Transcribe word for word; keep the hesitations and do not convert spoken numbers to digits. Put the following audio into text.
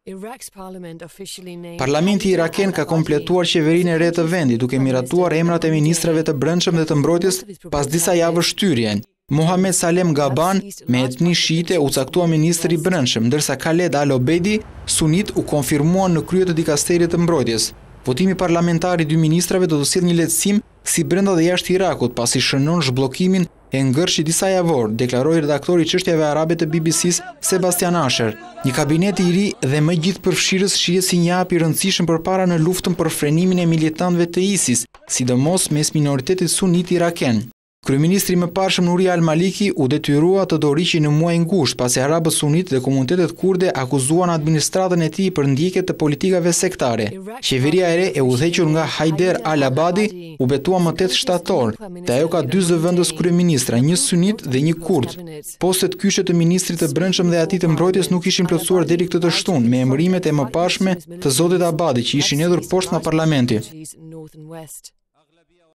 Parlamenti iraken ka kompletuar qeverinë e re të vendit, duke miratuar emrat e ministrave të brendshëm dhe të mbrojtjes pas disa javësh shtyrie. Mohamed Salem Gaban, me etni shiite, u caktua ministri i brendshëm, ndërsa Khaled Al-Obedi, sunit, u konfirmuan në krye të dikasterit të mbrojtjes. Votimi parlamentar i dy ministrave do të sjellë një lehtësim si brenda dhe jashtë Irakut, pasi shënon zhbllokimin e ngërshi disa javor, deklaroi redaktori i çështjeve arabe të B B C-s Sebastian Asher. Një kabinet i ri dhe më gjithëpërfshirës shihet si një hap i rëndësishëm përpara në luftën për frenimin e militantëve të ISIS, sidomos mes minoritetit sunit iraken. Kryeministri më parshëm Nuri al-Maliki u detyrua të dorëhiqej në muaj ngusht pasi arabët sunit dhe komunitetet kurde akuzuan administratën e tij për ndjekje të politikave sektare. Qeveria e re e udhëhequr nga Haider al-Abadi u betua më tetë shtator, dhe ajo ka dy zëvendës kryeministra, një sunit dhe një kurd. Postet kyshe të ministrit të brendshëm dhe atij të mbrojtjes nuk ishin plotësuar deri këtë të shtunë me emërimet e mëparshme të zotit Abadi që ishin hedhur poshtë nga parlamenti.